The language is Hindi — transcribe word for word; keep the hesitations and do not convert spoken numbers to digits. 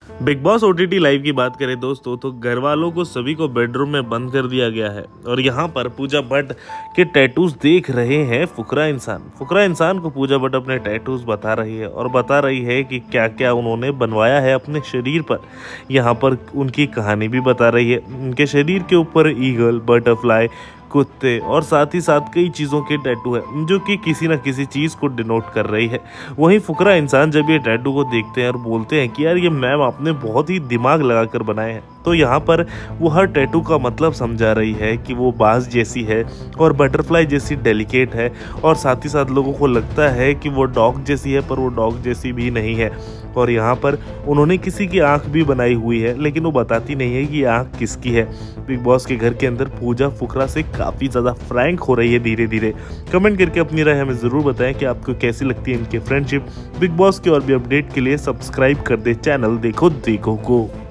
बिग बॉस ओटीटी लाइव की बात करें दोस्तों तो घर वालों को सभी को बेडरूम में बंद कर दिया गया है और यहाँ पर पूजा भट्ट के टैटूज देख रहे हैं फुकरा इंसान। फुकरा इंसान को पूजा भट्ट अपने टैटूज बता रही है और बता रही है कि क्या क्या उन्होंने बनवाया है अपने शरीर पर। यहाँ पर उनकी कहानी भी बता रही है। उनके शरीर के ऊपर ईगल, बटरफ्लाई, कुत्ते और साथ ही साथ कई चीज़ों के टैटू है जो कि किसी न किसी चीज़ को डिनोट कर रही है। वहीं फुकरा इंसान जब ये टैटू को देखते हैं और बोलते हैं कि यार ये मैम आपने बहुत ही दिमाग लगाकर बनाए हैं, तो यहाँ पर वो हर टैटू का मतलब समझा रही है कि वो बाज जैसी है और बटरफ्लाई जैसी डेलिकेट है और साथ ही साथ लोगों को लगता है कि वो डॉग जैसी है, पर वो डॉग जैसी भी नहीं है। और यहाँ पर उन्होंने किसी की आंख भी बनाई हुई है लेकिन वो बताती नहीं है कि ये आंख किसकी है। बिग बॉस के घर के अंदर पूजा फुकरा से काफ़ी ज़्यादा फ्रैंक हो रही है धीरे धीरे। कमेंट करके अपनी राय हमें ज़रूर बताएं कि आपको कैसी लगती है इनकी फ्रेंडशिप। बिग बॉस के और भी अपडेट के लिए सब्सक्राइब कर दे चैनल देखो देखो को।